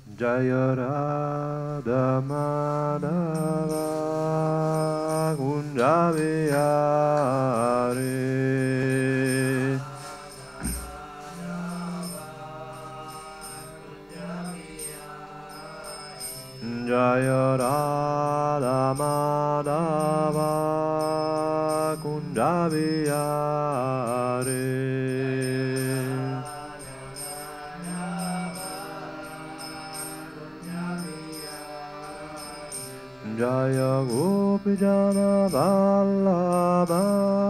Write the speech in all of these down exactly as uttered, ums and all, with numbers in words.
Jaya Radha Madhava Kunja Vihari Jaya Radha Madhava Kunja Vihari Jaya Gopijana Vallabha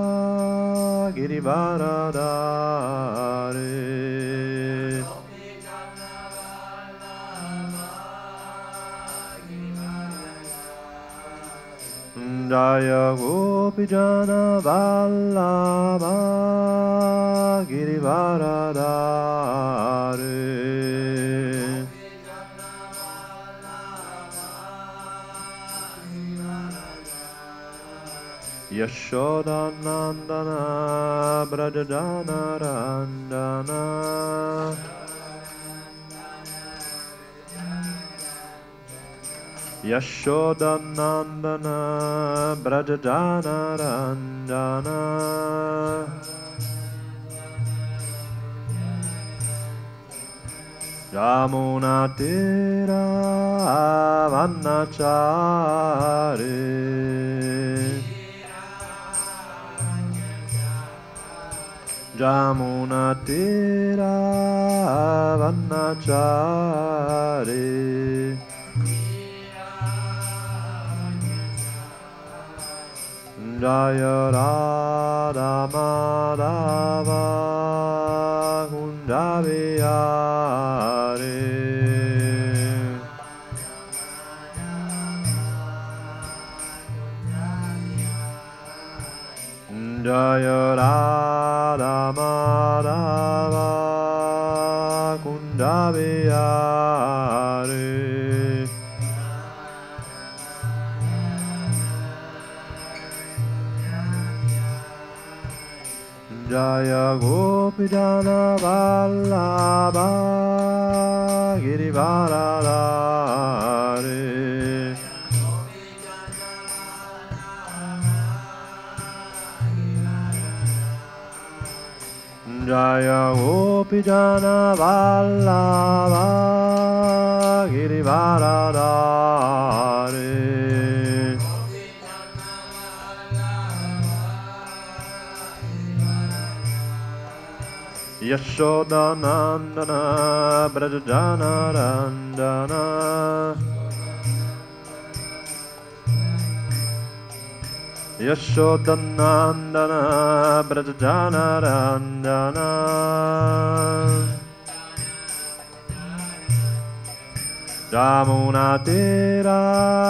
Girivaradhari Jaya Gopijana Vallabha Girivaradhari Yashodanandana Brajadana Randana Yashodanandana Brajadana Randana Yamuna Tira Vanachari Jamuna Tira Vanachari Jaya Radha Madhava Kunja Vihari Jaya Radha Madhava Kunja Vihari Jaya Gopijana Vallabha Girivaradhari Jaya Gopijana Vallabha Girivaradhari Yashodanandana Brajajana Randana Yashodanandana Brajajana Randana Jamuna Tira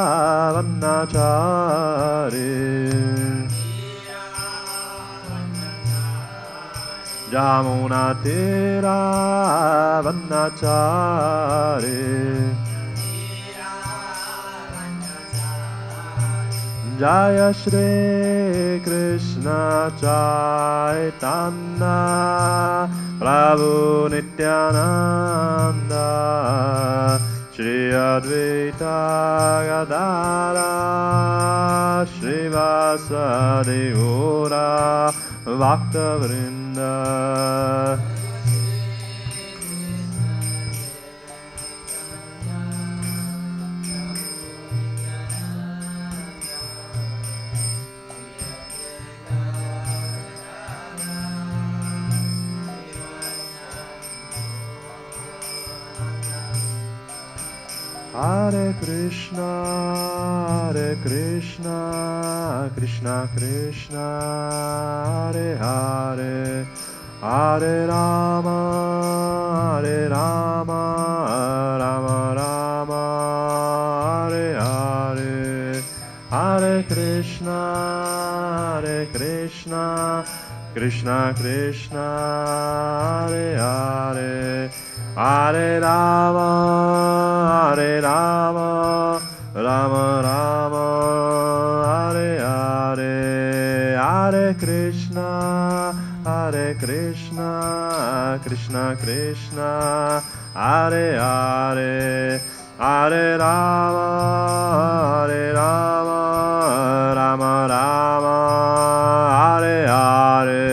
Vanachari Jamuna Tira Vanachari Jaya Shri Krishna Chaitanya Prabhu Nityananda Shri Advaita Gadara Srivasadi Gaura Bhakta Vrinda Hare Krishna, Hare Krishna, Krishna Krishna, Hare Hare, Hare Rama, Hare Rama, Rama Rama, Hare Hare, Hare Krishna, Hare Krishna, Krishna Krishna, Hare Hare, Hare Rama, Hare Rama, Rama Rama, Hare Hare, Hare Krishna, Hare Krishna, Krishna Krishna, Hare Hare, Hare Rama, Hare Rama, Rama Rama, Hare Hare.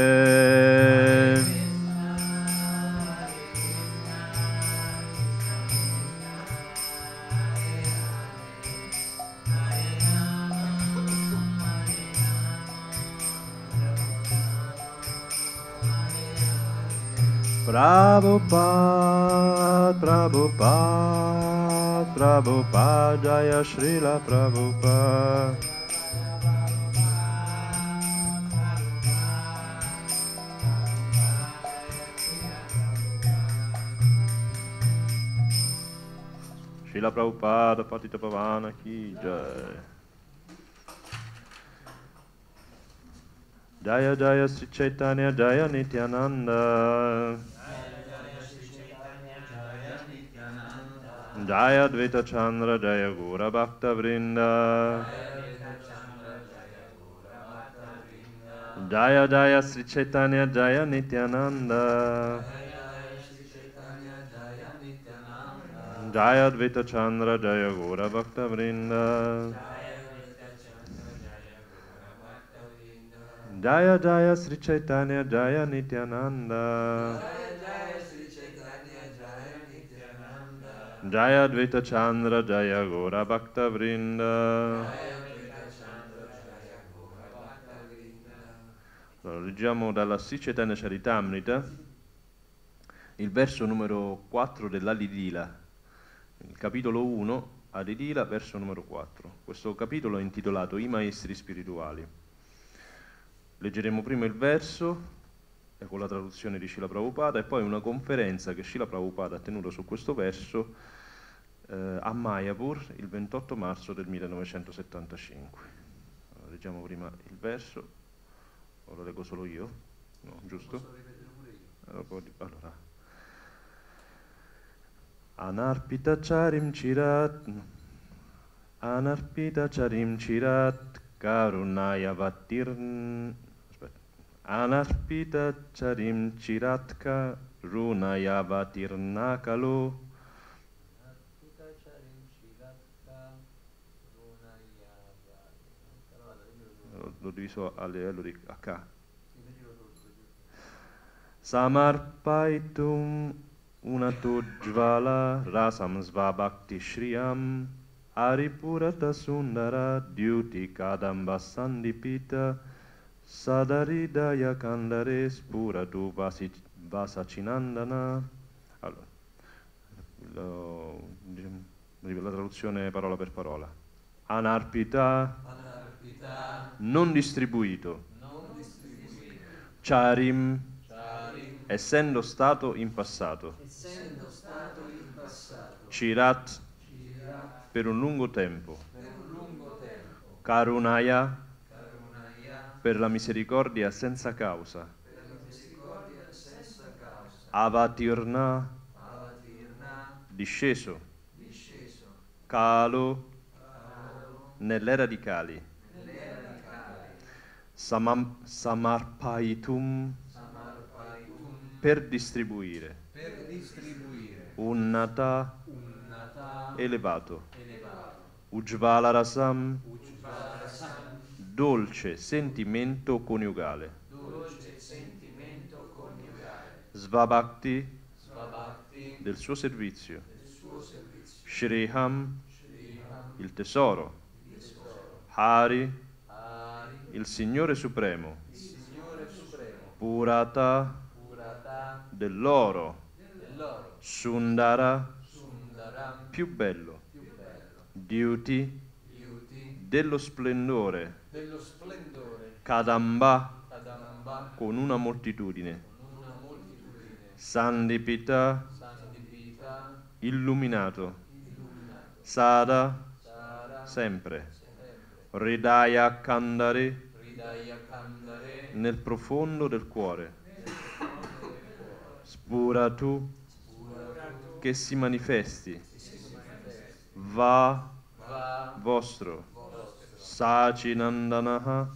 Prabhupada, Prabhupada, Prabhupada, Jaya Srila Prabhupada. Srila Prabhupada, Patita Pavana Ki Jai. Jaya Jaya Sri Chaitanya Jaya Nityananda. Jaya Dvaita Chandra Jaya Gura Bhakta Vrinda. Jaya Jaya Sri Chaitanya Jaya Nityananda. Jaya Dvaita Chandra Jaya Gura Bhakta Vrinda. Jaya Jaya Sri Chaitanya Jaya Nityananda. Jaya Dvaita Chandra Jaya Gora Bhakta Vrinda. Allora, leggiamo dalla Sri Chaitanya Charitamrita il verso numero quattro dell'Alilila, il capitolo uno, Alilila, verso numero quattro. Questo capitolo è intitolato I Maestri Spirituali. Leggeremo prima il verso e con la traduzione di Srila Prabhupada e poi una conferenza che Srila Prabhupada ha tenuto su questo verso eh, a Mayapur il ventotto marzo del millenovecentosettantacinque. Allora, leggiamo prima il verso, o lo leggo solo io? No, giusto? Posso ripetere pure io? Allora, Anarpita charim chirat Anarpita charim chirat Karunaya vatirn Anarpita charim chiratka runaya vatirnakalo. L'ho diviso a livello di a K. Samarpaitum unatujvala rasam svabhakti shriyam aripurata sundara dyuti kadamba sandipita Sadaridaya Kandare Spuratu Vasacinandana. Allora, lo, diciamo, la traduzione parola per parola. Anarpita, Anarpita non distribuito. Non distribuito. Charim, Charim essendo stato in passato. Essendo stato in passato. Chirat, Chirat per un lungo tempo. Per un lungo tempo. Karunaya per la misericordia senza causa. Per la misericordia senza causa. Avatirna, Avatirna disceso. Disceso. Kalo, Kalo nell'era di Kali. Nell'era di Kali. Samam, samarpaitum, samarpaitum per distribuire. Per distribuire. Unnata, Unnata elevato. Elevato. Ujvala rasam, Ujvala rasam dolce sentimento coniugale. Dolce sentimento coniugale. Svabhakti, Svabhakti del suo servizio. Del suo servizio. Shriham, Shriham il tesoro. Il tesoro. Hari, Hari il Signore Supremo. Il Signore Supremo. Purata, Purata dell'oro. Dell'oro. Sundara, Sundara più bello. Più bello. Dyuti dello splendore, dello splendore. Kadamba, Kadamba con una moltitudine, con una moltitudine. Sandipita, Sandipita illuminato, illuminato. Sada, Sada sempre, sempre. Hridaya Kandare, Hridaya Kandare nel profondo del cuore, Spuratu, Spuratu che si manifesti, che si manifesti. Va, Va vostro, Sacinandanaha,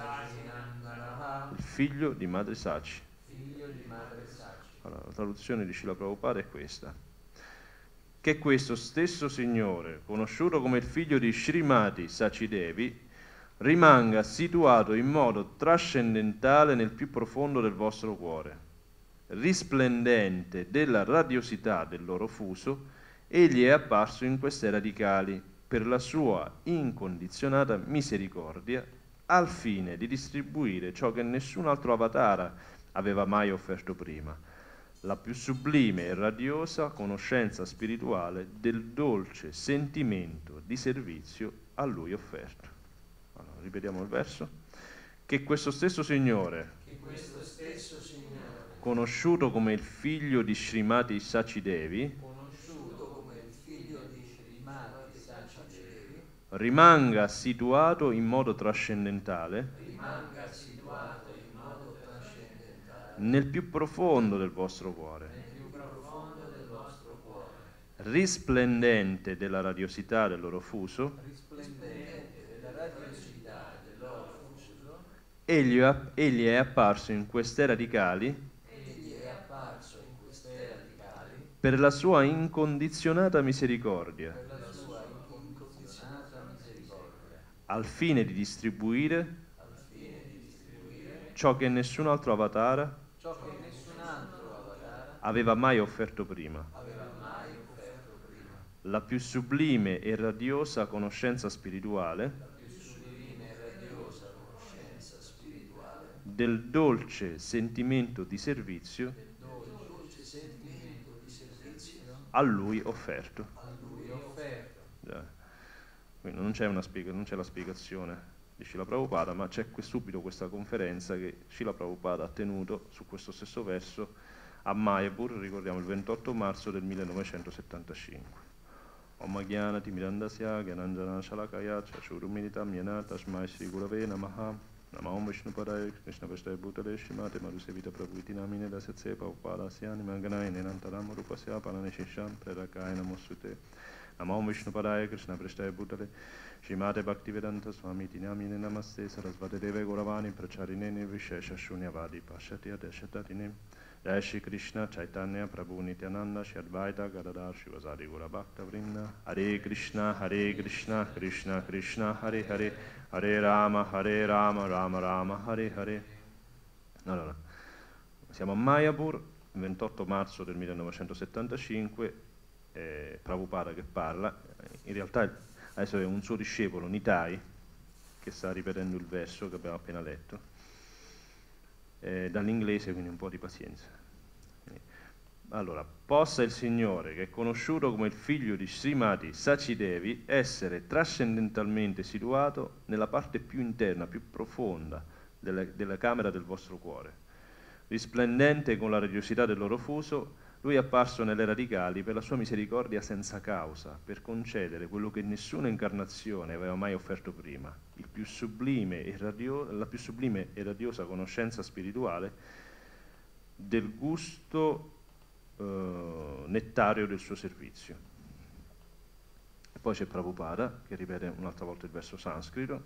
il figlio di Madre Saci. Figlio di Madre Saci. Allora, la traduzione di Srila Prabhupada è questa. che questo stesso Signore, conosciuto come il figlio di Srimati Sacidevi, rimanga situato in modo trascendentale nel più profondo del vostro cuore. Risplendente della radiosità del loro fuso, egli è apparso in queste radicali per la sua incondizionata misericordia, al fine di distribuire ciò che nessun altro avatara aveva mai offerto prima, la più sublime e radiosa conoscenza spirituale del dolce sentimento di servizio a lui offerto. Allora, ripetiamo il verso. Che questo stesso Signore, che questo stesso Signore, conosciuto come il figlio di Srimati Sacidevi, conosciuto come il figlio di Srimati Sacidevi, rimanga situato in modo trascendentale, rimanga situato in modo trascendentale nel più profondo del vostro cuore, nel più profondo del vostro cuore, risplendente della radiosità del loro fuso, risplendente della radiosità del loro fuso, egli, egli è apparso in queste radicali egli è apparso in queste radicali per la sua incondizionata misericordia, per la sua incondizionata misericordia, al fine di distribuire al fine di distribuire ciò che nessun altro avatara ciò che nessun altro avatara aveva mai offerto prima, aveva mai offerto prima, la più sublime e radiosa conoscenza spirituale la più sublime e radiosa conoscenza spirituale del dolce sentimento di servizio del dolce sentimento di servizio a lui offerto. a lui offerto. Già. Quindi non c'è, una spiega- non c'è la spiegazione di Srila Prabhupada, ma c'è que- subito questa conferenza che Srila Prabhupada ha tenuto su questo stesso verso a Mayapur, ricordiamo il ventotto marzo del millenovecentosettantacinque. Om Gyanati Mirandasya Gyananjana Shalakaya Chashuruminitam Yena Tashmai Shri Gurave Namaha Namam Vishnupadaya Krishna Prasthaya Bhutale Shrimate Madhusevita Prabhuiti Namine Dasetse Prabhupada Nimanganaya Nenantaram Rupasya Palane Shisham Prerakaya Namosute Namam Vishnupadaya Krishna Prasthaya Bhutale Shrimate Bhaktivedanta Swami Tinamine Namaste Sarasvate Deve Gauravani Pracharine Nirvishesha Shunyavadi Pashyati Adeshatatine Jai Shri Krishna Chaitanya Prabhu Nityananda Shri Advaita Gadadhar Shivasadi Gura Bhakta Vrinda Hare Krishna Hare Krishna Krishna Krishna Hare Hare Hare Rama Hare Rama Rama Rama Hare Hare. Allora, siamo a Mayapur, il ventotto marzo del millenovecentosettantacinque, eh, Prabhupada che parla, in realtà adesso è un suo discepolo, Nitai, che sta ripetendo il verso che abbiamo appena letto. Eh, dall'inglese, quindi un po' di pazienza. Allora, possa il Signore, che è conosciuto come il figlio di Srimati Sacidevi, essere trascendentalmente situato nella parte più interna, più profonda della, della camera del vostro cuore. Risplendente con la radiosità del loro fuso, lui è apparso nelle radicali per la sua misericordia senza causa, per concedere quello che nessuna incarnazione aveva mai offerto prima, il più sublime e radio, la più sublime e radiosa conoscenza spirituale del gusto eh, nettario del suo servizio. E poi c'è Prabhupada, che ripete un'altra volta il verso sanscrito,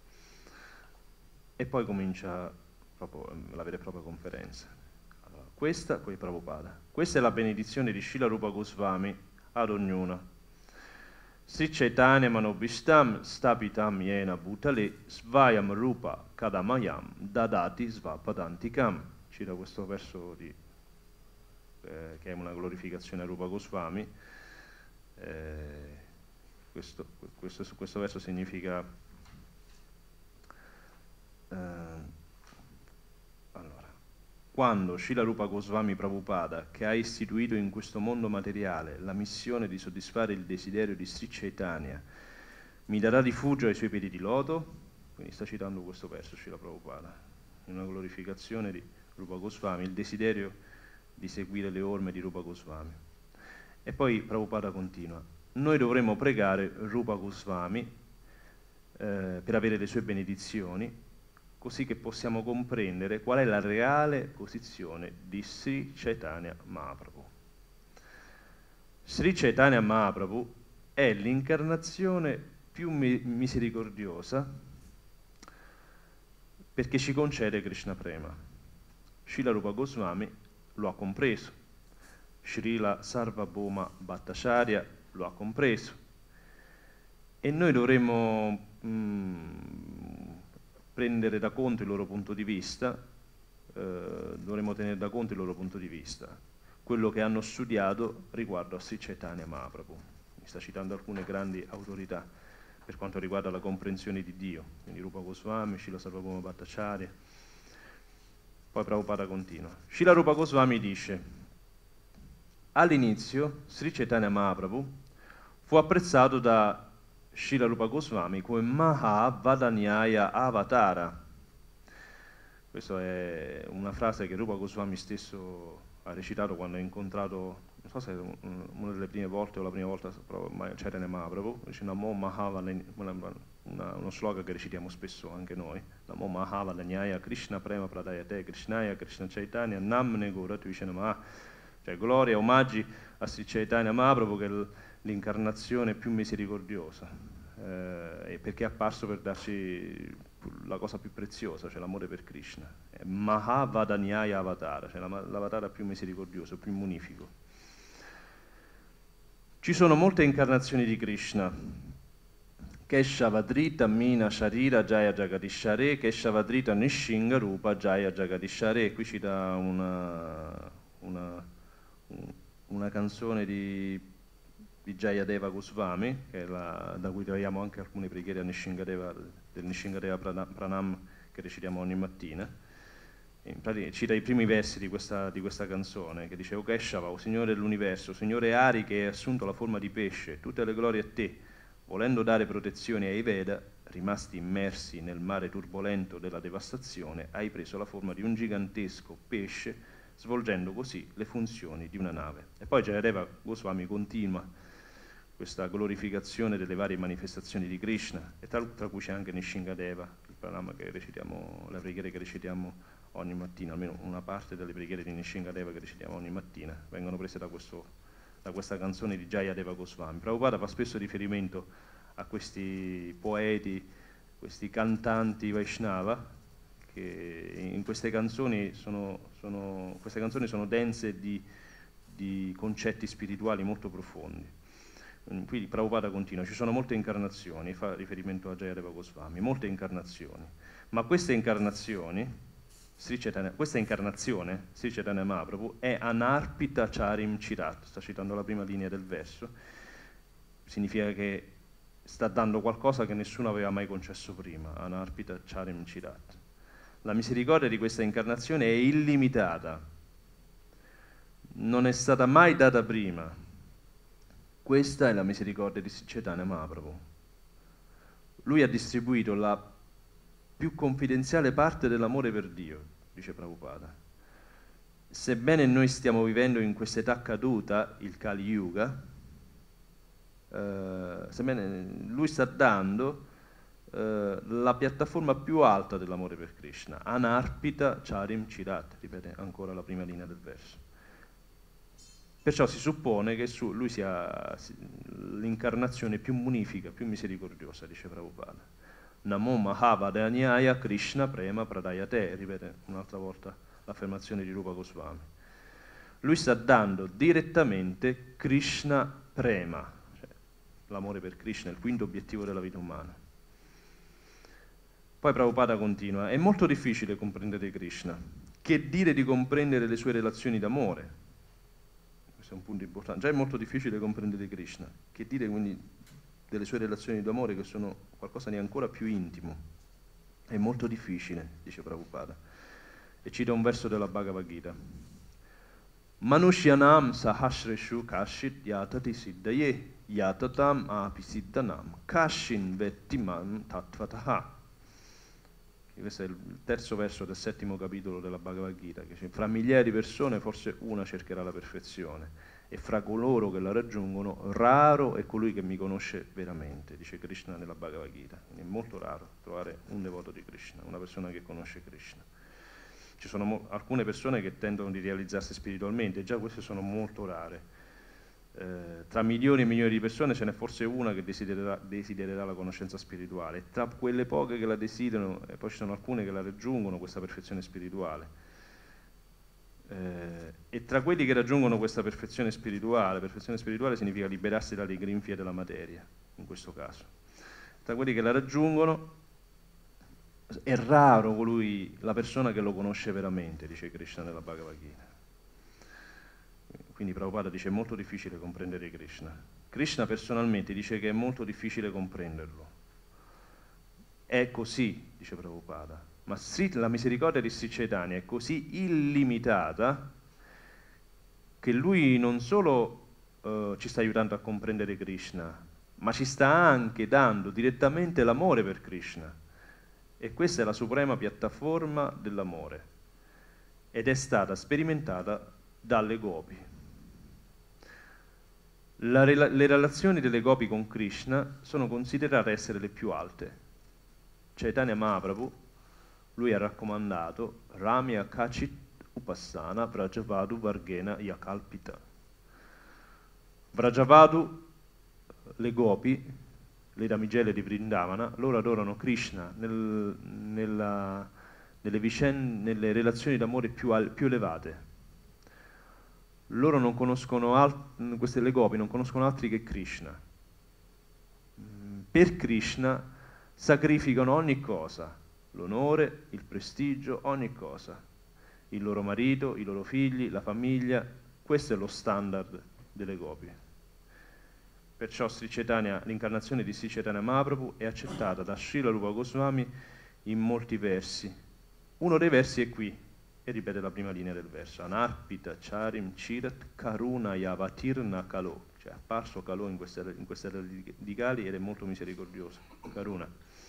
e poi comincia proprio la vera e propria conferenza. Questa, poi Prabhupada, questa è la benedizione di Srila Rupa Goswami ad ognuno. Sri Chaitanya Manobhishtam Stapitam Yena Bhutale Svayam Rupa Kadamayam Dadati Svapadantikam. Cita questo verso di, eh, che è una glorificazione a Rupa Goswami. Eh, questo, questo, questo verso significa eh, allora quando Srila Rupa Goswami Prabhupada, che ha istituito in questo mondo materiale la missione di soddisfare il desiderio di Sri Chaitanya, mi darà rifugio ai suoi piedi di loto, quindi sta citando questo verso Srila Prabhupada, in una glorificazione di Rupa Goswami, il desiderio di seguire le orme di Rupa Goswami. E poi Prabhupada continua, noi dovremmo pregare Rupa Goswami eh, per avere le sue benedizioni, così che possiamo comprendere qual è la reale posizione di Sri Chaitanya Mahaprabhu. Sri Chaitanya Mahaprabhu è l'incarnazione più mi- misericordiosa perché ci concede Krishna Prema. Srila Rupa Goswami lo ha compreso, Srila Sarvabhauma Bhattacharya lo ha compreso e noi dovremmo mh, prendere da conto il loro punto di vista, eh, dovremmo tenere da conto il loro punto di vista, quello che hanno studiato riguardo a Sri Chaitanya Mahaprabhu. Mi sta citando alcune grandi autorità per quanto riguarda la comprensione di Dio, quindi Rupa Goswami, Srila Sarvabhauma Bhattacharya. Poi Prabhupada continua. Srila Rupa Goswami dice: all'inizio Sri Chaitanya Mahaprabhu fu apprezzato da Srila Rupa Goswami come Mahavadanyaya Avatara. Questa è una frase che Rupa Goswami stesso ha recitato quando ha incontrato, non so se è una delle prime volte o la prima volta Chaitanya Mahaprabhu, dice Namo Mahavadanyaya, una, uno slogan che recitiamo spesso anche noi, Namo Mahavadanyaya Krishna Prema Pradayate Krishnaya Krishna Chaitanya Namne Gauratu Vishanamaha, cioè gloria, omaggi a Sri Chaitanya Mahaprabhu che è l'incarnazione più misericordiosa, eh, perché è apparso per darci la cosa più preziosa, cioè l'amore per Krishna. È Mahavadanyaya Avatara, cioè l'avatara più misericordioso, più munifico. Ci sono molte incarnazioni di Krishna. Keshavadrita Mina Sharira Jaya Jagadishare, Keshavadrita Nishinga Rupa Jaya Jagadishare. Qui ci dà una, una, una canzone di, di Jayadeva Goswami, che è la, da cui troviamo anche alcune preghiere a Nishingadeva, del Nishingadeva Pranam che recitiamo ogni mattina. In pratica, cita i primi versi di questa, di questa canzone, che dice: O Keshava, o Signore dell'universo, Signore Ari che hai assunto la forma di pesce, tutte le glorie a te, volendo dare protezione ai Veda, rimasti immersi nel mare turbolento della devastazione, hai preso la forma di un gigantesco pesce, svolgendo così le funzioni di una nave. E poi Jayadeva Goswami continua questa glorificazione delle varie manifestazioni di Krishna, e tra, tra cui c'è anche Nishingadeva, il pranama che recitiamo, la preghiera che recitiamo ogni mattina, almeno una parte delle preghiere di Nishingadeva che recitiamo ogni mattina, vengono prese da, questo, da questa canzone di Jayadeva Goswami. Prabhupada fa spesso riferimento a questi poeti, questi cantanti Vaishnava, che in queste canzoni sono, sono, queste canzoni sono dense di, di concetti spirituali molto profondi. Quindi Prabhupada continua: ci sono molte incarnazioni, fa riferimento a Jayadeva Goswami, molte incarnazioni, ma queste incarnazioni, Sri Chaitanya, questa incarnazione, Sri Chaitanya Mahaprabhu, è Anarpita Charim Chirat, sta citando la prima linea del verso, significa che sta dando qualcosa che nessuno aveva mai concesso prima, Anarpita Charim Chirat. La misericordia di questa incarnazione è illimitata, non è stata mai data prima. Questa è la misericordia di Sri Chaitanya Mahaprabhu. Lui ha distribuito la più confidenziale parte dell'amore per Dio, dice Prabhupada. Sebbene noi stiamo vivendo in quest'età caduta, il Kali Yuga, eh, sebbene lui sta dando eh, la piattaforma più alta dell'amore per Krishna, Anarpita Charim Chirat, ripete ancora la prima linea del verso. Perciò si suppone che su, lui sia l'incarnazione più munifica, più misericordiosa, dice Prabhupada. Namo Mahavadanyaya Krishna Prema Pradayate, ripete un'altra volta l'affermazione di Rupa Goswami. Lui sta dando direttamente Krishna Prema, cioè l'amore per Krishna, il quinto obiettivo della vita umana. Poi Prabhupada continua: è molto difficile comprendere Krishna, che dire di comprendere le sue relazioni d'amore. Questo è un punto importante. Già è molto difficile comprendere Krishna, che dire quindi delle sue relazioni d'amore, che sono qualcosa di ancora più intimo. È molto difficile, dice Prabhupada. E cita un verso della Bhagavad Gita: Manushyanam sahasreshu kashit yatati siddhaye yatatam api siddhanam kashin vettimam tattvataha. Questo è il terzo verso del settimo capitolo della Bhagavad Gita, che dice: fra migliaia di persone forse una cercherà la perfezione, e fra coloro che la raggiungono raro è colui che mi conosce veramente, dice Krishna nella Bhagavad Gita. Quindi è molto raro trovare un devoto di Krishna, una persona che conosce Krishna. Ci sono alcune persone che tendono di realizzarsi spiritualmente, già queste sono molto rare. Eh, tra milioni e milioni di persone ce n'è forse una che desidererà, desidererà la conoscenza spirituale. Tra quelle poche che la desiderano, e poi ci sono alcune che la raggiungono, questa perfezione spirituale. Eh, e tra quelli che raggiungono questa perfezione spirituale, perfezione spirituale significa liberarsi dalle grinfie della materia, in questo caso. Tra quelli che la raggiungono è raro colui, la persona che lo conosce veramente, dice Krishna nella Bhagavad Gita. Quindi Prabhupada dice è molto difficile comprendere Krishna. Krishna personalmente dice che è molto difficile comprenderlo. È così, dice Prabhupada, ma la misericordia di Sri Chaitanya è così illimitata che lui non solo uh, ci sta aiutando a comprendere Krishna, ma ci sta anche dando direttamente l'amore per Krishna. E questa è la suprema piattaforma dell'amore ed è stata sperimentata dalle gopi. La, le relazioni delle gopi con Krishna sono considerate essere le più alte. Chaitanya Mahaprabhu, lui ha raccomandato Ramya Kachit Upassana Vrajavadu Varghena Yakalpita. Vrajavadu, le gopi, le damigelle di Vrindavana, loro adorano Krishna nel, nella, nelle, vicende, nelle relazioni d'amore più, più elevate. Loro non conoscono, alt- queste le gopi non conoscono altri che Krishna. Per Krishna sacrificano ogni cosa, l'onore, il prestigio, ogni cosa. Il loro marito, i loro figli, la famiglia, questo è lo standard delle gopi. Perciò Sri Chaitanya, l'incarnazione di Sri Chaitanya Mahaprabhu è accettata da Srila Rupa Goswami in molti versi. Uno dei versi è qui, e ripete la prima linea del verso. Anarpita charim chirat karuna yavatirna kalo. Cioè è apparso Kalo in queste, in queste radicali ed è molto misericordioso. Karuna.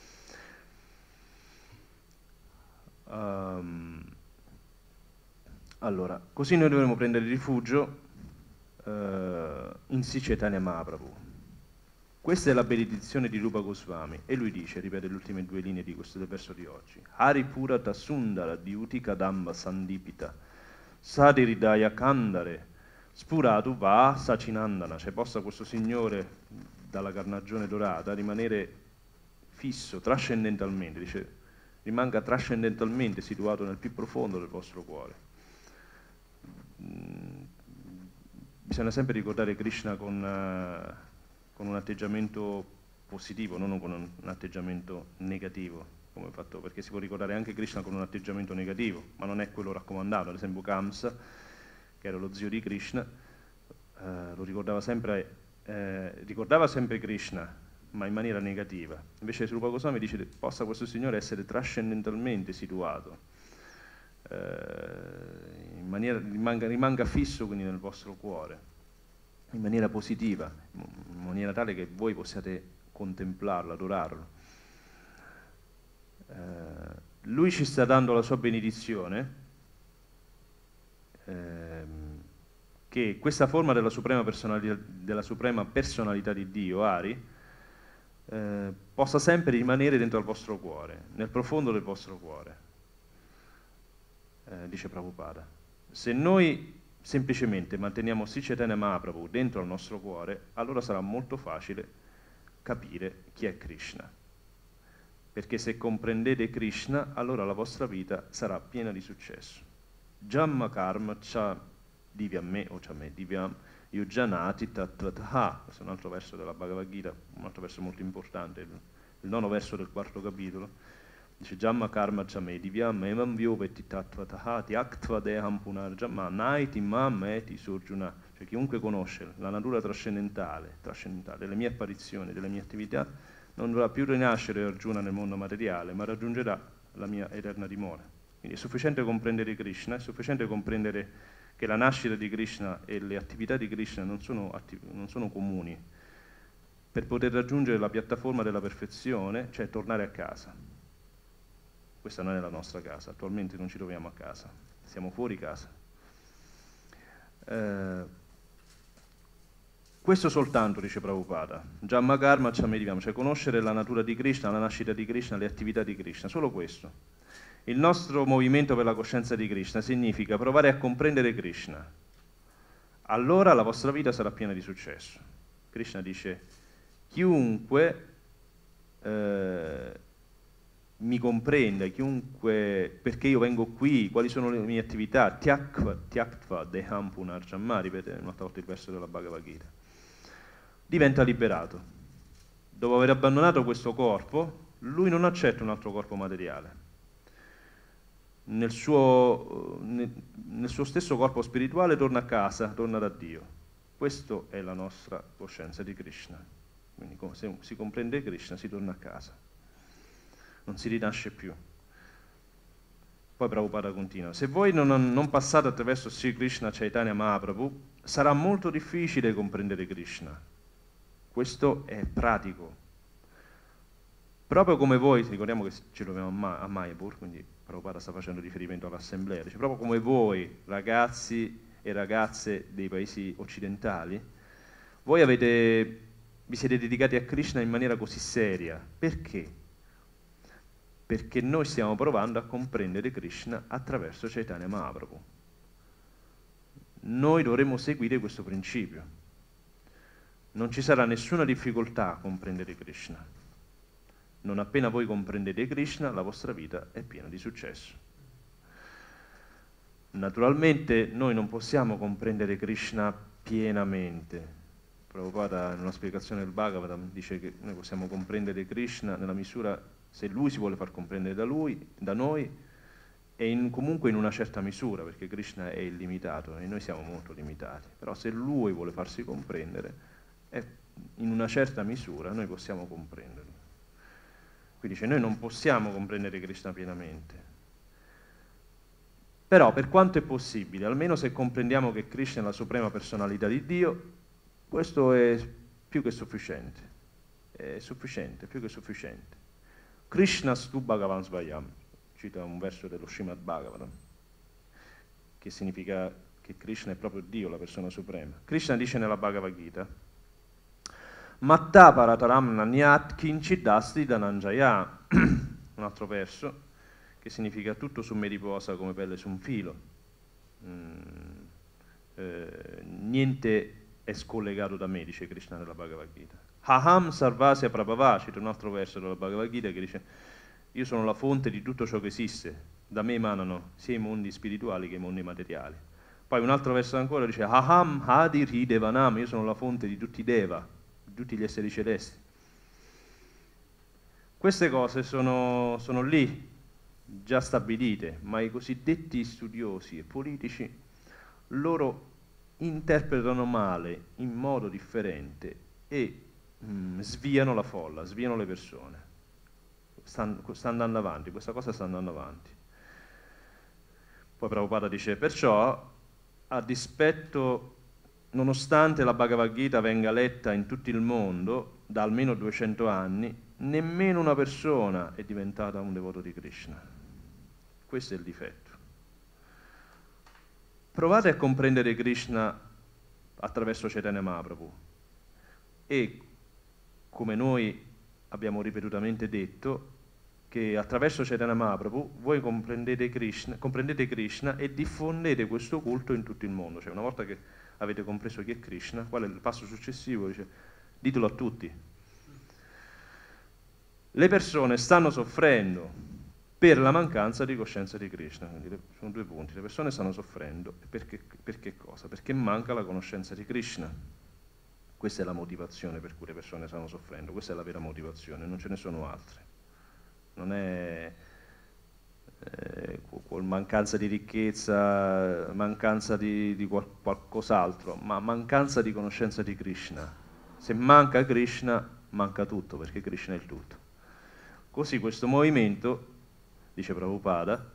Um, allora, così noi dovremo prendere rifugio uh, in Sri Chaitanya Mahaprabhu. Questa è la benedizione di Rupa Goswami e lui dice, ripete le ultime due linee di questo del verso di oggi: Haripurata Sundara Diuti Kadamba Sandipita Sadiridaya Kandare Spuratu Va Sacinandana. Cioè possa questo Signore dalla carnagione dorata rimanere fisso, trascendentalmente, dice, rimanga trascendentalmente situato nel più profondo del vostro cuore. Mm, bisogna sempre ricordare Krishna con... Uh, con un atteggiamento positivo, non con un, un atteggiamento negativo, come fatto, perché si può ricordare anche Krishna con un atteggiamento negativo, ma non è quello raccomandato. Ad esempio Kamsa, che era lo zio di Krishna, eh, lo ricordava sempre, eh, ricordava sempre Krishna, ma in maniera negativa. Invece Rupa Goswami dice che possa questo Signore essere trascendentalmente situato, eh, in maniera, rimanga, rimanga fisso quindi nel vostro cuore, in maniera positiva, in maniera tale che voi possiate contemplarlo, adorarlo. Eh, lui ci sta dando la sua benedizione, ehm, che questa forma della suprema personalità, della suprema personalità di Dio, Ari, eh, possa sempre rimanere dentro al vostro cuore, nel profondo del vostro cuore, eh, dice Prabhupada. Se noi semplicemente manteniamo Sri Chaitanya Mahaprabhu dentro al nostro cuore, allora sarà molto facile capire chi è Krishna. Perché se comprendete Krishna, allora la vostra vita sarà piena di successo. Jamma karma cha divyam o cha me divyam yujanati tattvataha. Questo è un altro verso della Bhagavad Gita, un altro verso molto importante, il, il nono verso del quarto capitolo. Dice Jamma karma cha me divyam evam vyopeti tattvataha tyaktva deham punarjamma naiti mam eti surjuna. Cioè chiunque conosce la natura trascendentale, trascendentale delle mie apparizioni, delle mie attività, non dovrà più rinascere Arjuna nel mondo materiale, ma raggiungerà la mia eterna dimora. Quindi è sufficiente comprendere Krishna, è sufficiente comprendere che la nascita di Krishna e le attività di Krishna non sono, non sono comuni, per poter raggiungere la piattaforma della perfezione, cioè tornare a casa. Questa non è la nostra casa, attualmente non ci troviamo a casa, siamo fuori casa. Eh, questo soltanto, dice Prabhupada, Jamma Karma Chamedivam, cioè conoscere la natura di Krishna, la nascita di Krishna, le attività di Krishna, solo questo. Il nostro movimento per la coscienza di Krishna significa provare a comprendere Krishna. Allora la vostra vita sarà piena di successo. Krishna dice, chiunque... Eh, mi comprenda, chiunque, perché io vengo qui, quali sono le mie attività, Tyaktva, Tyaktva Deham Punarjamma, ripete un'altra volta il verso della Bhagavad Gita, diventa liberato. Dopo aver abbandonato questo corpo, lui non accetta un altro corpo materiale. Nel suo, nel, nel suo stesso corpo spirituale torna a casa, torna da Dio. Questa è la nostra coscienza di Krishna. Quindi se si comprende Krishna si torna a casa. Non si rinasce più. Poi Prabhupada continua: se voi non, non passate attraverso Sri Krishna Chaitanya Mahaprabhu, sarà molto difficile comprendere Krishna. Questo è pratico. Proprio come voi, ricordiamo che ci troviamo a, Ma, a Mayapur, quindi Prabhupada sta facendo riferimento all'assemblea, dice proprio come voi, ragazzi e ragazze dei paesi occidentali, voi avete, vi siete dedicati a Krishna in maniera così seria. Perché? Perché noi stiamo provando a comprendere Krishna attraverso Chaitanya Mahaprabhu. Noi dovremo seguire questo principio. Non ci sarà nessuna difficoltà a comprendere Krishna. Non appena voi comprendete Krishna, la vostra vita è piena di successo. Naturalmente noi non possiamo comprendere Krishna pienamente. Prabhupada in una spiegazione del Bhagavatam dice che noi possiamo comprendere Krishna nella misura, se lui si vuole far comprendere da lui, da noi, e in, comunque in una certa misura, perché Krishna è illimitato e noi siamo molto limitati. Però se lui vuole farsi comprendere, è, in una certa misura noi possiamo comprenderlo. Quindi dice, noi non possiamo comprendere Krishna pienamente. Però per quanto è possibile, almeno se comprendiamo che Krishna è la suprema personalità di Dio, questo è più che sufficiente. È sufficiente, più che sufficiente. Krishna stu Bhagavan Svayam, cita un verso dello Srimad Bhagavatam, che significa che Krishna è proprio Dio, la persona suprema. Krishna dice nella Bhagavad Gita: Matta parataram nanyat kinchidasti dananjaya, un altro verso che significa tutto su me riposa come pelle su un filo. Mm, eh, niente è scollegato da me, dice Krishna nella Bhagavad Gita. Aham sarvasya prabhava, cita un altro verso della Bhagavad Gita che dice: io sono la fonte di tutto ciò che esiste, da me emanano sia i mondi spirituali che i mondi materiali. Poi un altro verso ancora dice: Aham hadir devanam, io sono la fonte di tutti i deva, di tutti gli esseri celesti. Queste cose sono, sono lì, già stabilite, ma i cosiddetti studiosi e politici, loro interpretano male, in modo differente, e mh, sviano la folla, sviano le persone. Sta, sta andando avanti, questa cosa sta andando avanti. Poi Prabhupada dice: perciò, a dispetto, nonostante la Bhagavad Gita venga letta in tutto il mondo da almeno duecento anni, nemmeno una persona è diventata un devoto di Krishna. Questo è il difetto. Provate a comprendere Krishna attraverso Chaitanya Mahaprabhu e, come noi abbiamo ripetutamente detto, che attraverso Chaitanya Mahaprabhu voi comprendete Krishna, comprendete Krishna e diffondete questo culto in tutto il mondo. Cioè, una volta che avete compreso chi è Krishna, qual è il passo successivo? Dice: ditelo a tutti. Le persone stanno soffrendo per la mancanza di coscienza di Krishna. Quindi sono due punti. Le persone stanno soffrendo perché, perché cosa? Perché manca la conoscenza di Krishna. Questa è la motivazione per cui le persone stanno soffrendo, questa è la vera motivazione, non ce ne sono altre. Non è eh, con mancanza di ricchezza, mancanza di, di qual qualcos'altro, ma mancanza di conoscenza di Krishna. Se manca Krishna, manca tutto, perché Krishna è il tutto. Così questo movimento, dice Prabhupada,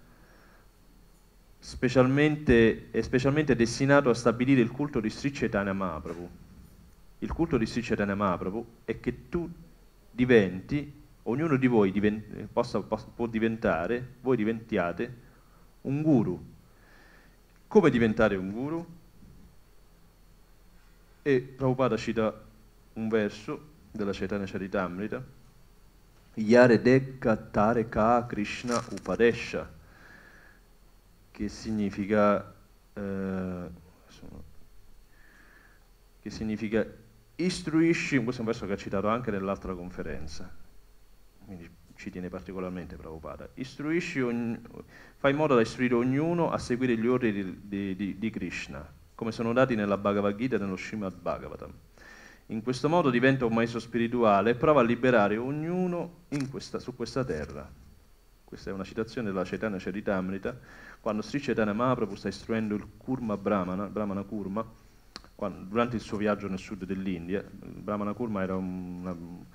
specialmente, è specialmente destinato a stabilire il culto di Sri Chaitanya Mahaprabhu. Il culto di Sri Chaitanya Mahaprabhu è che tu diventi, ognuno di voi divent, possa, possa, può diventare, voi diventiate un guru. Come diventare un guru? E Prabhupada cita un verso della Chaitanya Charitamrita: Yare Dekka Tareka Krishna Upadesha, che significa eh, che significa istruisci, questo è un verso che ha citato anche nell'altra conferenza, quindi ci tiene particolarmente Prabhupada, istruisci ogni, fai in modo da istruire ognuno a seguire gli ordini di, di, di Krishna, come sono dati nella Bhagavad Gita e nello Srimad Bhagavatam. In questo modo diventa un maestro spirituale e prova a liberare ognuno in questa, su questa terra. Questa è una citazione della Chaitanya Charitamrita, quando Sri Chaitanya Mahaprabhu sta istruendo il Kurma Brahmana, Brahmana Kurma, quando, durante il suo viaggio nel sud dell'India. Il Brahmana Kurma era una,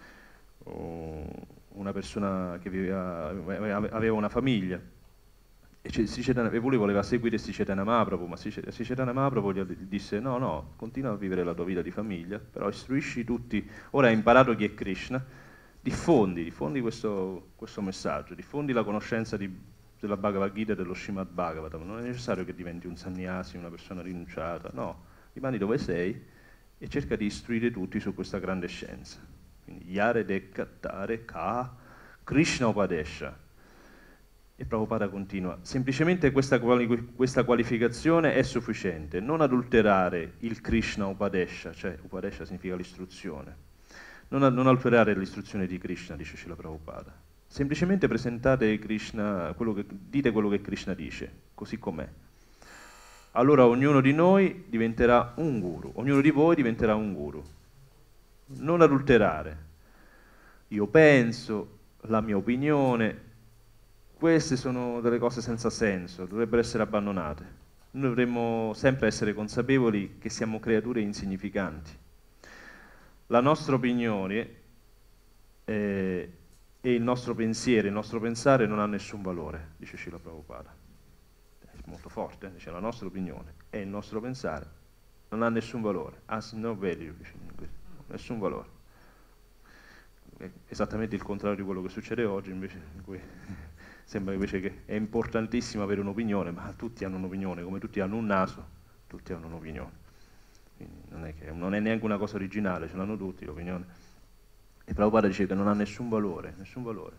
una persona che viveva, aveva una famiglia, e Sri Chaitanya, e lui voleva seguire Sri Chaitanya Mahaprabhu, ma Sri Chaitanya Mahaprabhu gli disse no, no, continua a vivere la tua vita di famiglia, però istruisci tutti, ora hai imparato chi è Krishna, diffondi, diffondi questo, questo messaggio, diffondi la conoscenza di, della Bhagavad Gita e dello Srimad Bhagavatam. Non è necessario che diventi un sannyasi, una persona rinunciata, no, rimani dove sei e cerca di istruire tutti su questa grande scienza. Quindi Yare Dekka Tare Ka Krishna Upadesha. E Prabhupada continua, semplicemente questa, quali, questa qualificazione è sufficiente, non adulterare il Krishna Upadesha, cioè Upadesha significa l'istruzione, non, non adulterare l'istruzione di Krishna, dice Srila Prabhupada, semplicemente presentate Krishna, quello che, dite quello che Krishna dice, così com'è. Allora ognuno di noi diventerà un guru, ognuno di voi diventerà un guru. Non adulterare, io penso, la mia opinione. Queste sono delle cose senza senso, dovrebbero essere abbandonate. Noi dovremmo sempre essere consapevoli che siamo creature insignificanti. La nostra opinione eh, e il nostro pensiero, il nostro pensare non ha nessun valore, dice Srila Prabhupada. È molto forte, dice la nostra opinione e il nostro pensare non ha nessun valore, has no value, nessun valore. È esattamente il contrario di quello che succede oggi, invece, in cui sembra invece che è importantissimo avere un'opinione, ma tutti hanno un'opinione, come tutti hanno un naso, tutti hanno un'opinione. Quindi non è, che, non è neanche una cosa originale, ce l'hanno tutti l'opinione. E Prabhupada dice che non ha nessun valore, nessun valore.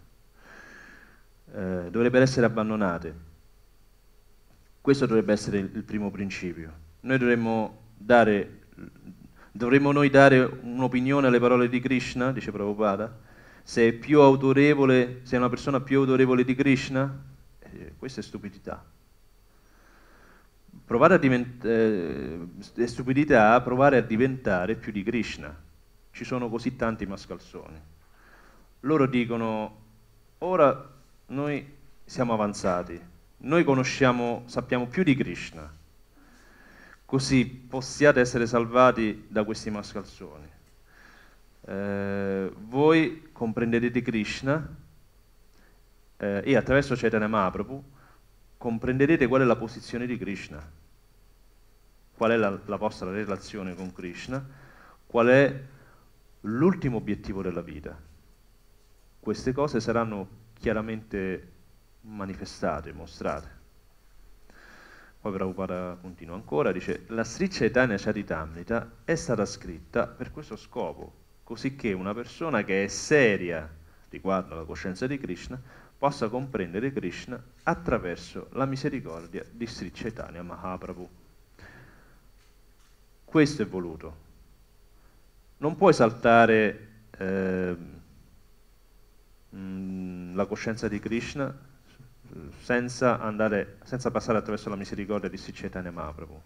Eh, dovrebbero essere abbandonate. Questo dovrebbe essere il, il primo principio. Noi dovremmo dare, dovremmo noi dare un'opinione alle parole di Krishna, dice Prabhupada. Se è più autorevole, se è una persona più autorevole di Krishna, eh, questa è stupidità. Provare a diventare, eh, è stupidità provare a diventare più di Krishna. Ci sono così tanti mascalzoni. Loro dicono, ora noi siamo avanzati, noi conosciamo, sappiamo più di Krishna, così possiate essere salvati da questi mascalzoni. Eh, voi comprenderete Krishna eh, e attraverso Chaitanya Mahaprabhu comprenderete qual è la posizione di Krishna, qual è la, la vostra relazione con Krishna, qual è l'ultimo obiettivo della vita. Queste cose saranno chiaramente manifestate, mostrate. Poi Prabhupada continua ancora, dice, la Sri Chaitanya Charitamrita è stata scritta per questo scopo, così che una persona che è seria riguardo alla coscienza di Krishna possa comprendere Krishna attraverso la misericordia di Sri Chaitanya Mahaprabhu. Questo è voluto. Non puoi saltare eh, mh, la coscienza di Krishna senza, andare, senza passare attraverso la misericordia di Sri Chaitanya Mahaprabhu.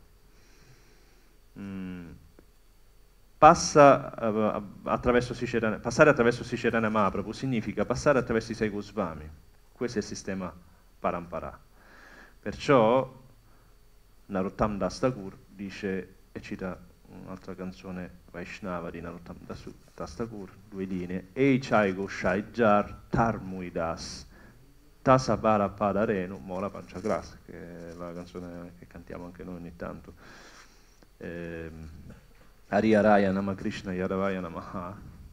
Mm. Passa, uh, attraverso Sri Chaitanya, passare attraverso Sri Chaitanya Mahaprabhu significa passare attraverso i sei Goswami. Questo è il sistema Parampara. Perciò Narottam Das Thakur dice, e cita un'altra canzone Vaishnava di Narottam Das Thakur, due linee, Ei Chai Goshai Jar Tarmui Das Tasabara Padarenu Mora Panchagras, che è la canzone che cantiamo anche noi ogni tanto. Eh, Ariyaraya Namakrishna Yadavaya Namaha.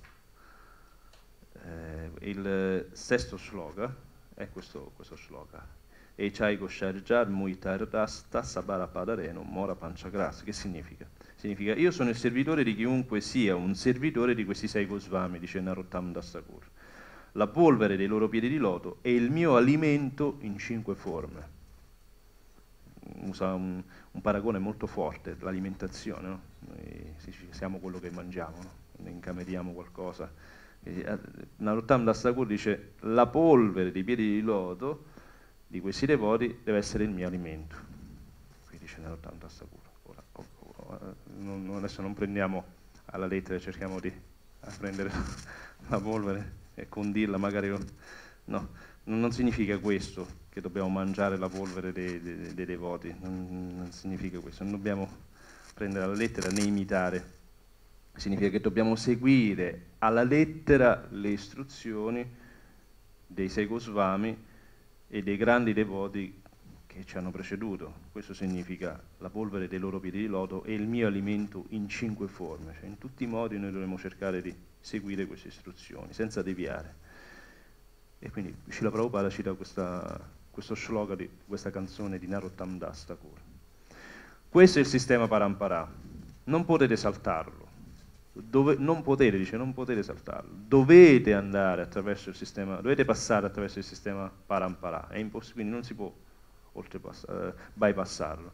Eh, il sesto shloka è questo, questo shloka. Echai Gosharjar Muitardas Tasabara Padareno Mora Panchagras. Che significa? Significa io sono il servitore di chiunque sia un servitore di questi sei Goswami, dice Narottam Das Thakur. La polvere dei loro piedi di loto è il mio alimento in cinque forme. Usa un, un paragone molto forte, l'alimentazione, no? Noi siamo quello che mangiamo, no? Ne incameriamo qualcosa Narottam Das Thakur dice: la polvere dei piedi di loto di questi devoti deve essere il mio alimento. Qui dice Narottam Das Thakur. Ora, oh, oh, non, adesso non prendiamo alla lettera, cerchiamo di prendere la polvere e condirla, magari no, non significa questo che dobbiamo mangiare la polvere dei, dei, dei devoti, non, non significa questo, non dobbiamo prendere alla lettera né imitare. Significa che dobbiamo seguire alla lettera le istruzioni dei sei Goswami e dei grandi devoti che ci hanno preceduto. Questo significa la polvere dei loro piedi di loto è il mio alimento in cinque forme, cioè in tutti i modi noi dovremo cercare di seguire queste istruzioni senza deviare. E quindi Srila Prabhupada cita questa, questo shloka di questa canzone di Narottam Das Thakur. Questo è il sistema Parampara, non potete saltarlo. Dove, non potete, dice, non potete saltarlo, dovete andare attraverso il sistema, dovete passare attraverso il sistema Parampara, è impossibile, quindi non si può oltrepassare, eh, bypassarlo.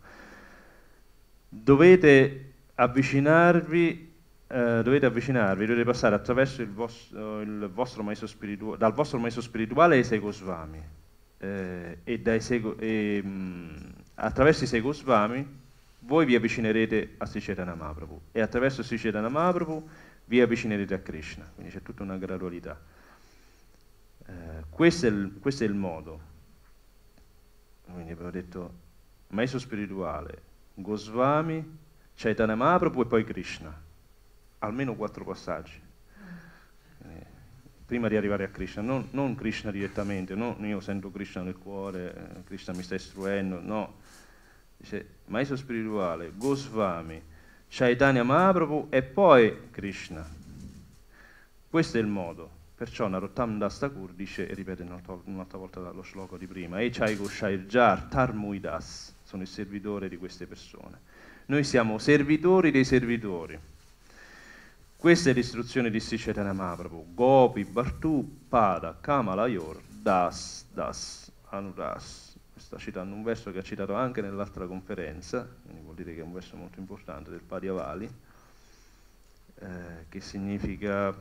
Dovete avvicinarvi, eh, dovete avvicinarvi, dovete passare attraverso il vostro, il vostro maestro spirituale, dal vostro maestro spirituale ai sei Goswami, eh, e, dai sei, e mh, attraverso i sei Goswami voi vi avvicinerete a Sri Chaitanya Mahaprabhu e attraverso Sri Chaitanya Mahaprabhu vi avvicinerete a Krishna, quindi c'è tutta una gradualità. Eh, questo, è il, questo è il modo. Quindi abbiamo detto maestro spirituale, Goswami, Chaitanya Mahaprabhu e poi Krishna, almeno quattro passaggi. Eh, prima di arrivare a Krishna, non, non Krishna direttamente, no, io sento Krishna nel cuore, eh, Krishna mi sta istruendo, no. Dice, maestro spirituale, Goswami, Chaitanya Mahaprabhu e poi Krishna. Questo è il modo. Perciò Narottam Das Thakur dice, e ripete un'altra volta lo shloka di prima, Echai Goshairjar Tarmuidas, sono il servitore di queste persone. Noi siamo servitori dei servitori. Questa è l'istruzione di Sri Chaitanya Mahaprabhu. Gopi, Bhartu, Pada, Kamalayor, Das, Das, Anudas. Sta citando un verso che ha citato anche nell'altra conferenza, quindi vuol dire che è un verso molto importante del Padiavali, eh, che significa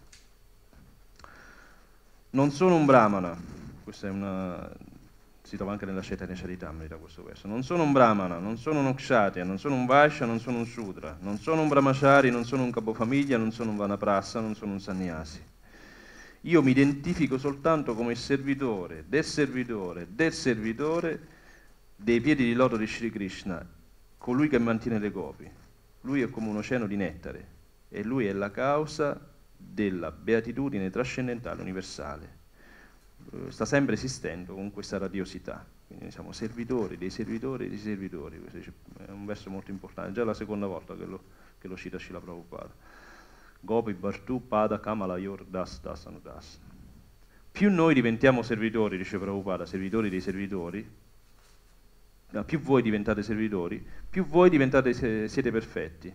non sono un brahmana, questa è una, si trova anche nella Chaitanya Charitamrita questo verso, non sono un brahmana, non sono uno kshatriya, non sono un vaishya, non sono un shudra, non sono un brahmachari, non sono un capofamiglia, non sono un vanaprassa, non sono un sannyasi. Io mi identifico soltanto come il servitore del servitore del servitore dei piedi di loto di Shri Krishna, colui che mantiene le gopi. Lui è come un oceano di nettare e lui è la causa della beatitudine trascendentale universale. Sta sempre esistendo con questa radiosità. Quindi siamo servitori dei servitori dei servitori. Questo è un verso molto importante, già la seconda volta che lo, che lo cita Srila Prabhupada. Gopi, Bhartu, Pada, Kamalayor, Das, Das, Anudas. Più noi diventiamo servitori, dice Prabhupada, servitori dei servitori, no, più voi diventate servitori, più voi diventate, siete perfetti.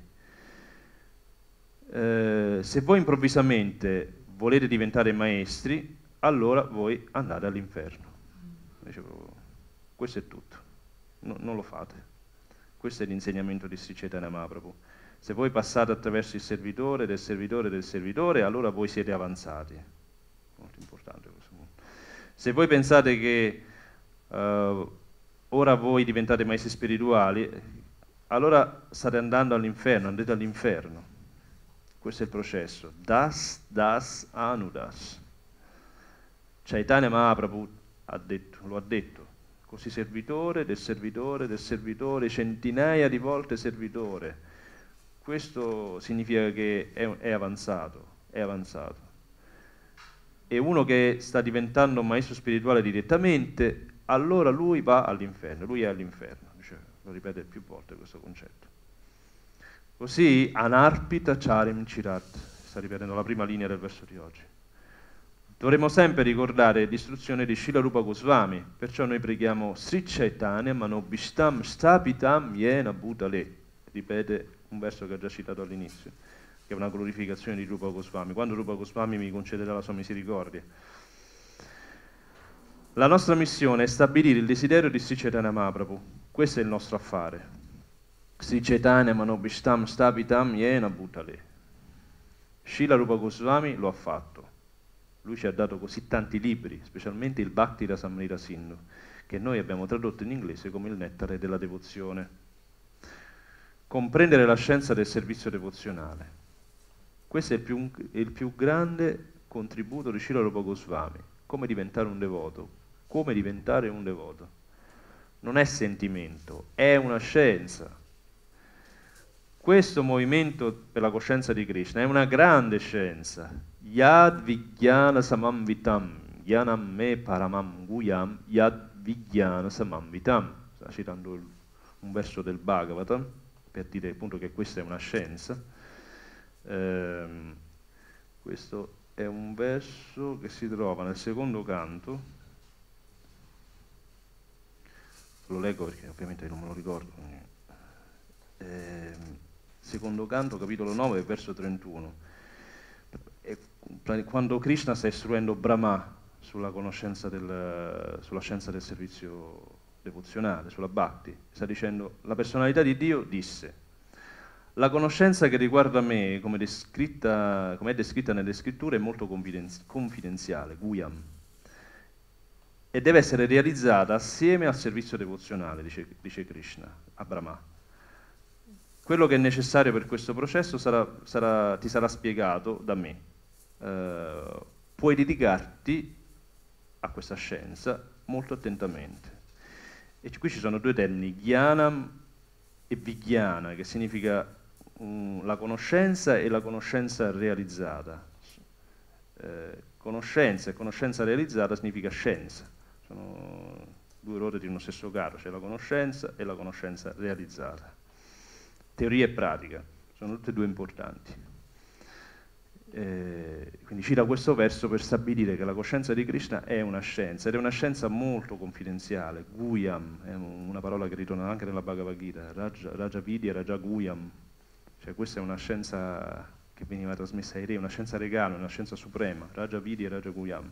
Eh, se voi improvvisamente volete diventare maestri, allora voi andate all'inferno. Dice Prabhupada, questo è tutto, no, non lo fate. Questo è l'insegnamento di Sri Chaitanya Mahaprabhu. Se voi passate attraverso il servitore del servitore del servitore, allora voi siete avanzati. Molto importante questo punto. Se voi pensate che uh, ora voi diventate maestri spirituali, allora state andando all'inferno, andate all'inferno. Questo è il processo. Das, das, anudas. Chaitanya Mahaprabhu ha detto, lo ha detto. Così servitore del servitore del servitore, centinaia di volte servitore. Questo significa che è, è avanzato, è avanzato. E uno che sta diventando un maestro spirituale direttamente, allora lui va all'inferno, lui è all'inferno, cioè, lo ripete più volte questo concetto. Così, Anarpita Charim Chirat, sta ripetendo la prima linea del verso di oggi. Dovremmo sempre ricordare l'istruzione di Srila Rupa Goswami, perciò noi preghiamo Sri Chaitanya Manobhishtam Stapitam Yena Bhutale, ripete un verso che ho già citato all'inizio, che è una glorificazione di Rupa Goswami, quando Rupa Goswami mi concederà la sua misericordia. La nostra missione è stabilire il desiderio di Sri Chaitanya Mahaprabhu, questo è il nostro affare. Sri Chaitanya Manobhishtam Stapitam Yena Bhutale. Srila Rupa Goswami lo ha fatto. Lui ci ha dato così tanti libri, specialmente il Bhakti Rasamrita Sindhu, che noi abbiamo tradotto in inglese come il nettare della devozione. Comprendere la scienza del servizio devozionale. Questo è il più, è il più grande contributo di Srila Rupa Goswami. Come diventare un devoto. Come diventare un devoto. Non è sentimento, è una scienza. Questo movimento per la coscienza di Krishna è una grande scienza. Yad Vijnana Samamvitam, Jnanam me Paramam Guyam, Yad Vijnana Samamvitam. Sta citando il, un verso del Bhagavatam per dire appunto che questa è una scienza. Ehm, questo è un verso che si trova nel secondo canto. Lo leggo perché ovviamente non me lo ricordo. Ehm, secondo canto, capitolo nove, verso trentuno. E quando Krishna sta istruendo Brahma sulla conoscenza del, sulla scienza del servizio devozionale, sulla Bhakti, sta dicendo: la personalità di Dio disse: la conoscenza che riguarda me, come, descritta, come è descritta nelle scritture, è molto confidenzi- confidenziale, Guyam, e deve essere realizzata assieme al servizio devozionale, dice, dice Krishna a Brahma. Quello che è necessario per questo processo sarà, sarà, ti sarà spiegato da me. Uh, puoi dedicarti a questa scienza molto attentamente. E qui ci sono due termini, Jnanam e Vijnana, che significa um, la conoscenza e la conoscenza realizzata. Eh, conoscenza e conoscenza realizzata significa scienza. Sono due ruote di uno stesso carro, cioè la conoscenza e la conoscenza realizzata. Teoria e pratica, sono tutte e due importanti. Eh, quindi cita questo verso per stabilire che la coscienza di Krishna è una scienza, ed è una scienza molto confidenziale. Guyam è una parola che ritorna anche nella Bhagavad Gita, Raja, Raja Vidya, Raja Guyam, cioè questa è una scienza che veniva trasmessa ai re, una scienza regale, una scienza suprema, Raja Vidya, Raja Guyam.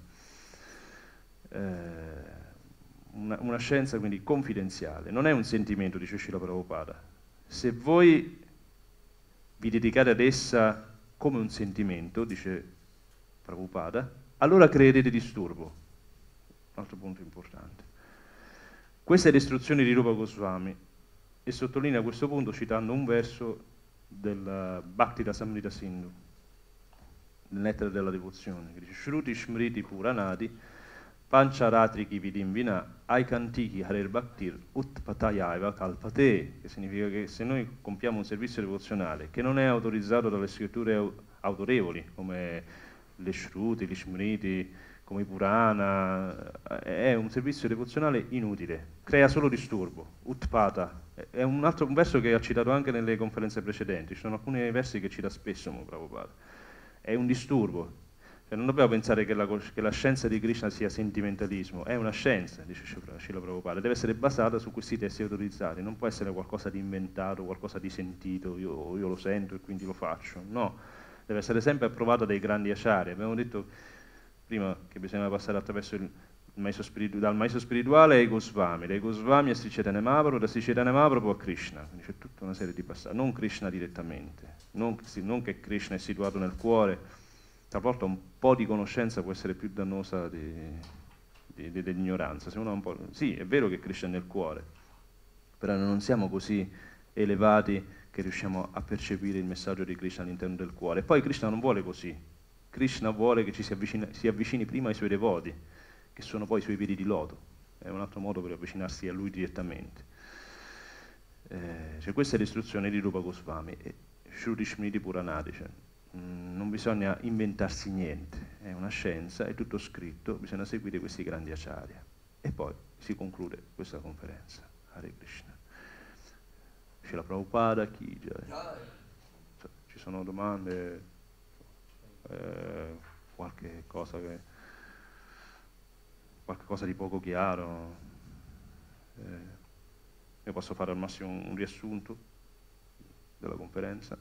Eh, una, una scienza quindi confidenziale, non è un sentimento, dice Srila Prabhupada. Se voi vi dedicate ad essa come un sentimento, dice Prabhupada, allora creerete disturbo. Un altro punto importante. Questa è l'istruzione di Rupa Goswami e sottolinea questo punto citando un verso del Bhakti Rasamrita Sindhu, nel nettare della devozione, che dice Shruti Smriti Puranadi Pancharatriki Vidimvina Aikantiki Harer Bhaktir Utpatayaiva Kalpate, che significa che se noi compiamo un servizio devozionale che non è autorizzato dalle scritture autorevoli, come le Shruti, gli Smriti, come i Purana, è un servizio devozionale inutile, crea solo disturbo. Utpata è un altro un verso che ha citato anche nelle conferenze precedenti, ci sono alcuni versi che cita spesso Prabhupada. È un disturbo. Cioè non dobbiamo pensare che la, che la scienza di Krishna sia sentimentalismo, è una scienza, dice Srila Prabhupada, deve essere basata su questi testi autorizzati, non può essere qualcosa di inventato, qualcosa di sentito, io, io lo sento e quindi lo faccio, no, deve essere sempre approvata dai grandi acharya. Abbiamo detto prima che bisogna passare attraverso il, il maestro spiritu, dal maestro spirituale ai Goswami, dai Goswami a Sri Chaitanya Mahaprabhu, da Sri Chaitanya Mahaprabhu a Krishna, quindi c'è tutta una serie di passaggi, non Krishna direttamente, non, non che Krishna è situato nel cuore. Talvolta un po' di conoscenza può essere più dannosa di, di, di, dell'ignoranza. Se uno ha un po', sì, è vero che Krishna è nel cuore, però non siamo così elevati che riusciamo a percepire il messaggio di Krishna all'interno del cuore. E poi Krishna non vuole così. Krishna vuole che ci si avvicini, si avvicini prima ai suoi devoti, che sono poi i suoi piedi di loto. È un altro modo per avvicinarsi a lui direttamente. Eh, cioè questa è l'istruzione di Rupa Goswami, e Shruti Smriti Puranadi, cioè, non bisogna inventarsi niente, è una scienza, è tutto scritto, bisogna seguire questi grandi acharya. E poi si conclude questa conferenza. Hare Krishna. Srila Prabhupada, chi già? Ci sono domande? Eh, qualche cosa che qualche cosa di poco chiaro? Eh, io posso fare al massimo un riassunto della conferenza.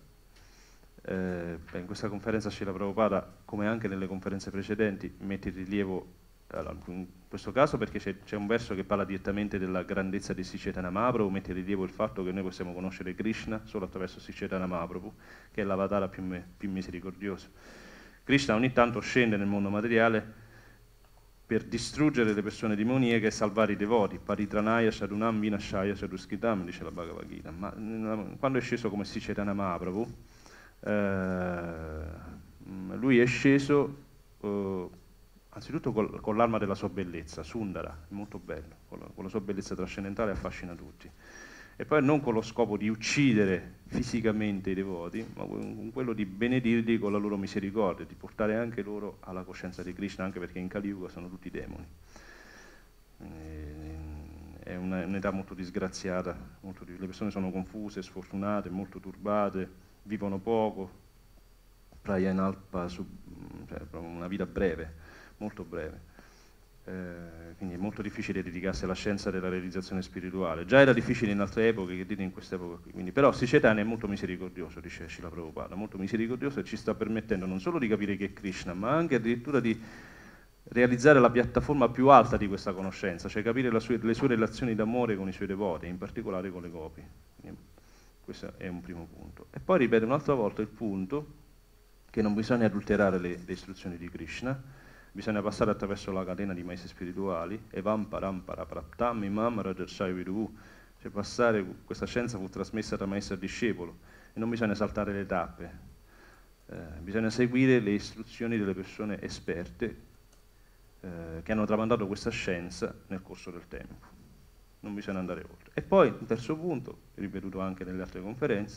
Eh, beh, in questa conferenza Srila Prabhupada, come anche nelle conferenze precedenti, mette in rilievo allora, in questo caso perché c'è un verso che parla direttamente della grandezza di Sri Chaitanya Mahaprabhu, mette in rilievo il fatto che noi possiamo conoscere Krishna solo attraverso Sri Chaitanya Mahaprabhu, che è l'avatara più, più misericordioso. Krishna ogni tanto scende nel mondo materiale per distruggere le persone demoniache e salvare i devoti. Paritranaya Sadunam Vinashaya Saduskitam, dice la Bhagavad Gita. Ma quando è sceso come Sri Chaitanya Mahaprabhu, eh, lui è sceso eh, anzitutto col, con l'arma della sua bellezza, Sundara, è molto bello, con la, con la sua bellezza trascendentale affascina tutti. E poi non con lo scopo di uccidere fisicamente i devoti, ma con quello di benedirli con la loro misericordia, di portare anche loro alla coscienza di Krishna, anche perché in Kali Yuga sono tutti demoni. È un'età molto disgraziata, molto, le persone sono confuse, sfortunate, molto turbate, vivono poco, prayanalpa, cioè una vita breve, molto breve. Eh, quindi è molto difficile dedicarsi alla scienza della realizzazione spirituale. Già era difficile in altre epoche, che dite in quest'epoca qui. Quindi, però Sri Chaitanya è molto misericordioso, dice Srila Prabhupada, molto misericordioso e ci sta permettendo non solo di capire che è Krishna, ma anche addirittura di realizzare la piattaforma più alta di questa conoscenza, cioè capire sue, le sue relazioni d'amore con i suoi devoti, in particolare con le gopi. Quindi, questo è un primo punto. E poi ripete un'altra volta il punto che non bisogna adulterare le, le istruzioni di Krishna, bisogna passare attraverso la catena di maestri spirituali, evam param parapraptam imam rajarsai vidu, cioè passare, questa scienza fu trasmessa da maestro a discepolo e non bisogna saltare le tappe, eh, bisogna seguire le istruzioni delle persone esperte eh, che hanno tramandato questa scienza nel corso del tempo, non bisogna andare oltre. E poi un terzo punto, ripetuto anche nelle altre conferenze,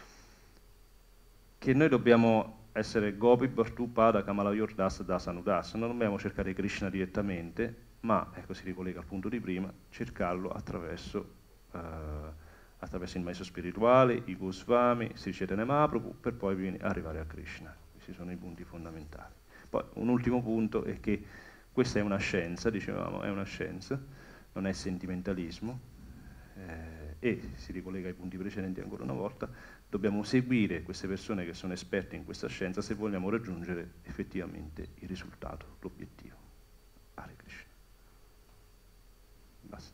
che noi dobbiamo essere Gopi Bhartu Pada Kamalayor Das Dasanudas, non dobbiamo cercare Krishna direttamente, ma, ecco si ricollega al punto di prima, cercarlo attraverso, uh, attraverso il maestro spirituale, i Goswami, Sri Chaitanya Mahaprabhu, per poi arrivare a Krishna. Questi sono i punti fondamentali. Poi un ultimo punto è che questa è una scienza, dicevamo, è una scienza, non è sentimentalismo, eh, e si ricollega ai punti precedenti ancora una volta, dobbiamo seguire queste persone che sono esperte in questa scienza se vogliamo raggiungere effettivamente il risultato, l'obiettivo. Hare Krishna. Basta.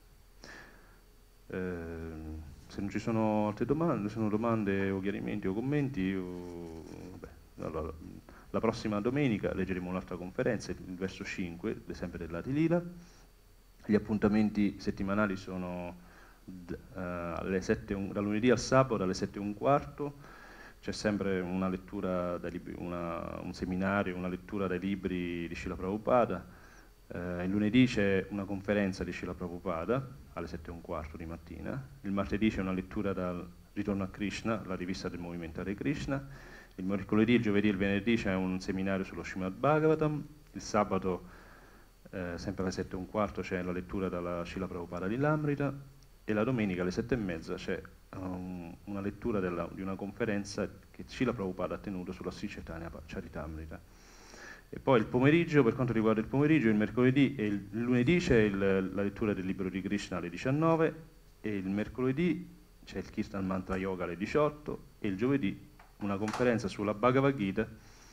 Eh, se non ci sono altre domande, se sono domande o chiarimenti o commenti, io, beh, allora, la prossima domenica leggeremo un'altra conferenza, il verso cinque, sempre dell'Ati Lila. Gli appuntamenti settimanali sono D, uh, alle sette, un, da lunedì al sabato dalle sette e un quarto, c'è sempre una lettura dai libri, una, un seminario, una lettura dai libri di Srila Prabhupada. Uh, il lunedì c'è una conferenza di Srila Prabhupada alle sette e un quarto di mattina, il martedì c'è una lettura dal Ritorno a Krishna, la rivista del movimento Hare Krishna, il mercoledì, il giovedì e il venerdì c'è un seminario sullo Srimad Bhagavatam, il sabato uh, sempre alle sette e un quarto c'è la lettura dalla Srila Prabhupada di Lamrita, e la domenica alle sette e mezza c'è um, una lettura della, di una conferenza che Srila Prabhupada ha tenuto sulla Sri Chaitanya Charitamrita. E poi il pomeriggio, per quanto riguarda il pomeriggio, il mercoledì e il lunedì c'è il, la lettura del libro di Krishna alle diciannove, e il mercoledì c'è il Kirtan Mantra Yoga alle diciotto, e il giovedì una conferenza sulla Bhagavad Gita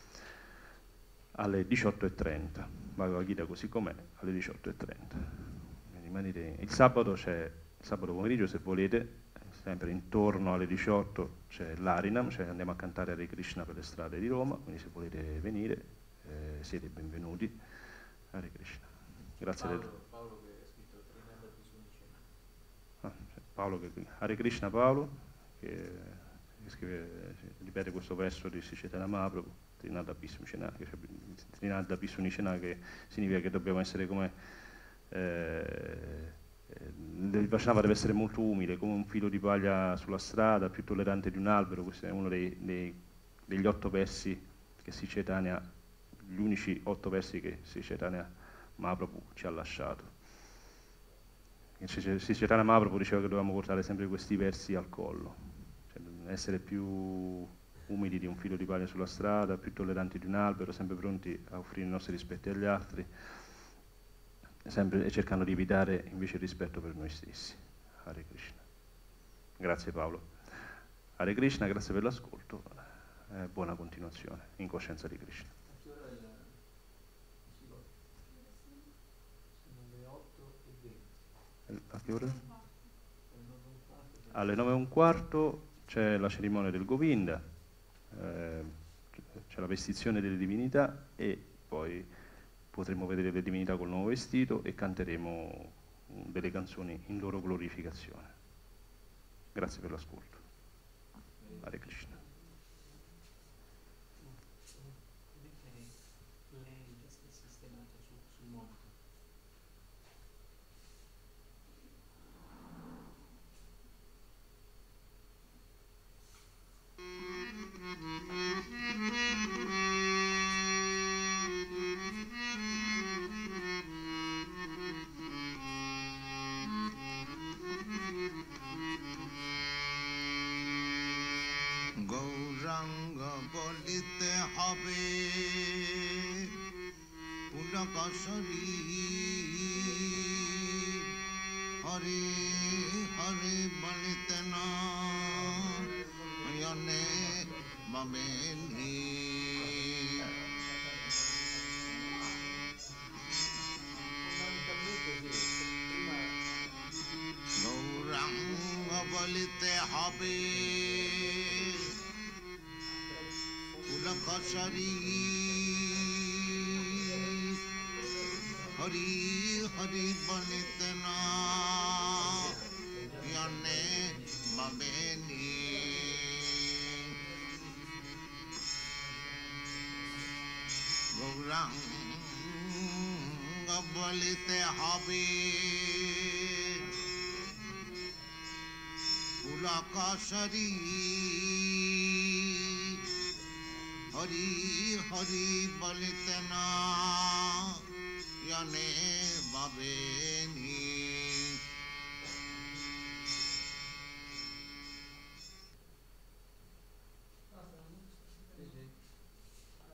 alle diciotto e trenta. Bhagavad Gita così com'è, alle diciotto e trenta. Il sabato c'è sabato pomeriggio, se volete, sempre intorno alle diciotto c'è l'Arinam, cioè andiamo a cantare Hare Krishna per le strade di Roma, quindi se volete venire eh, siete benvenuti. Hare Krishna. Grazie. Paolo, del... Paolo che ha scritto Trinanda Pisunicena. Ah, Paolo che... Hare Krishna Paolo, che, che scrive, ripete questo verso di Sri Chaitanya Mahaprabhu, Trinanda Pisunicena, che, Trinanda Pisunicena, che significa che dobbiamo essere come... Eh, il Vaishnava deve essere molto umile, come un filo di paglia sulla strada, più tollerante di un albero. Questo è uno dei, dei, degli otto versi che Sri Chaitanya, gli unici otto versi che Sri Chaitanya Mahaprabhu ci ha lasciato. Sri Chaitanya Mahaprabhu diceva che dovevamo portare sempre questi versi al collo, cioè essere più umili di un filo di paglia sulla strada, più tolleranti di un albero, sempre pronti a offrire i nostri rispetti agli altri, sempre cercando di evitare invece il rispetto per noi stessi. Hare Krishna. Grazie Paolo. Hare Krishna, grazie per l'ascolto, eh, buona continuazione in coscienza di Krishna. che ore? Alle nove e un quarto c'è la cerimonia del Govinda, eh, c'è la vestizione delle divinità e poi potremo vedere le divinità col nuovo vestito e canteremo delle canzoni in loro glorificazione. Grazie per l'ascolto. Hare Krishna. Gauranga বলিতে হবে পুলকশরী হরে হরে বলিতে নয়নে মমেনি গৌরাঙ্গ বলিতে হবে পুলকশরী হরি হরি বলিতে নয়নে মমেনি গৌরাঙ্গ বলিতে হবে পুলকশরী হরি হরি বলিতে নয়নে ভাবেনি